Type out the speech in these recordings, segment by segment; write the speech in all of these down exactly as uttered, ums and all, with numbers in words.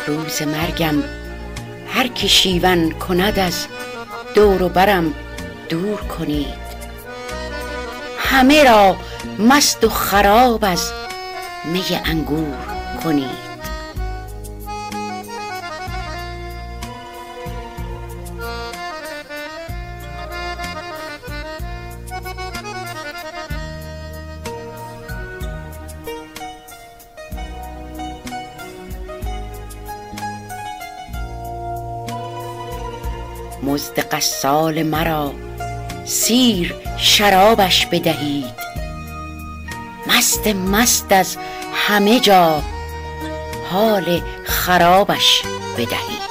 روز مرگم هر که شیون کند از دور و برم دور کنید. همه را مست و خراب از می انگور کنید. مزد غسال مرا سیر شرابش بدهید. مست مست از همه جا حال خرابش بدهید.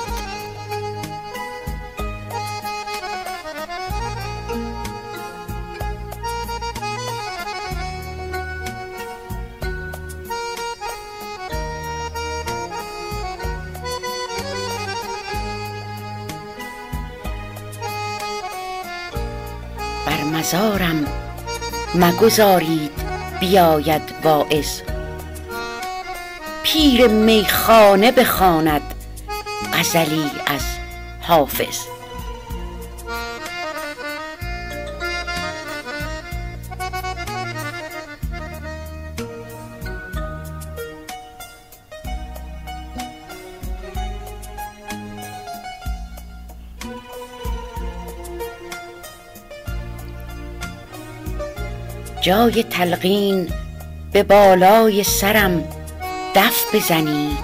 بر مزارم مگذارید بیاید واعظ. پیر میخانه بخواند غزلی از حافظ. جای تلقین به بالای سرم دف بزنید.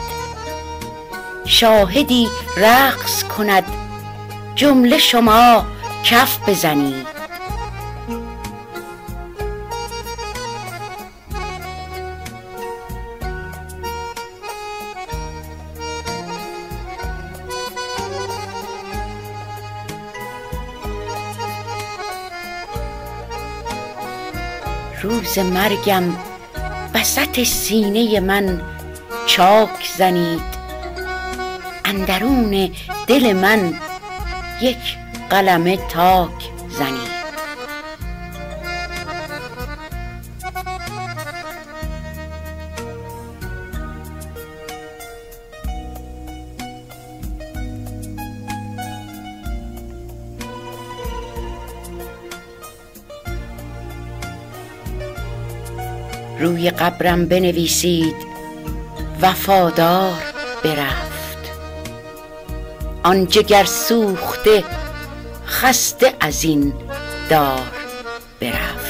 شاهدی رقص کند جمله شما کف بزنید. روز مرگم وسط سینه من چاک زنید. اندرون دل من یک قلمه تاک زنید. روی قبرم بنویسید وفادار برفت. آن جگر سوخته خسته از این دار برفت.